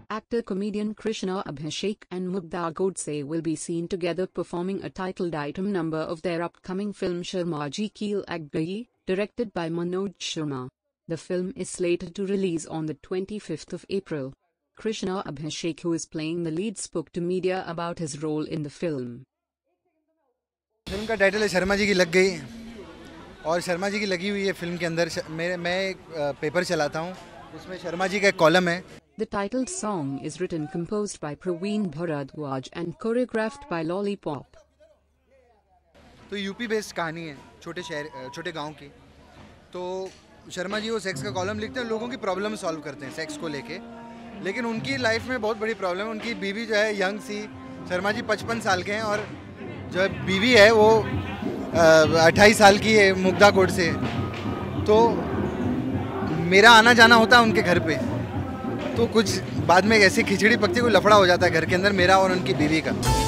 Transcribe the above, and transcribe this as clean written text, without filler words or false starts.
Actor comedian Krushna Abhishek and Mugdha Godse will be seen together performing a titled item number of their upcoming film Sharma Ji Ki Gayi, directed by Manoj Sharma. The film is slated to release on the 25th of April. Krushna Abhishek, who is playing the lead, spoke to media about his role in the film. Film का title है शर्मा जी की लग गई और शर्मा जी की लगी हुई है फिल्म के अंदर। मैं एक पेपर चलाता हूँ, उसमें शर्मा जी का एक कॉलम है। The titled song is written composed by Praveen Bharadwaj and choreographed by Lollipop. तो यूपी बेस्ड कहानी है, छोटे गांव की। तो शर्मा जी वो सेक्स का कॉलम लिखते हैं, लोगों की प्रॉब्लम सॉल्व करते हैं सेक्स को लेके। लेकिन उनकी लाइफ में बहुत बड़ी प्रॉब्लम है, उनकी बीवी जो है यंग सी, शर्मा जी 55 साल के हैं और जो बीवी है वो 28 साल की है, मुग्धा गोडसे। तो मेरा आना जाना होता है उनके घर पे, तो कुछ बाद में ऐसी खिचड़ी पकती, कोई लफड़ा हो जाता है घर के अंदर मेरा और उनकी बीवी का।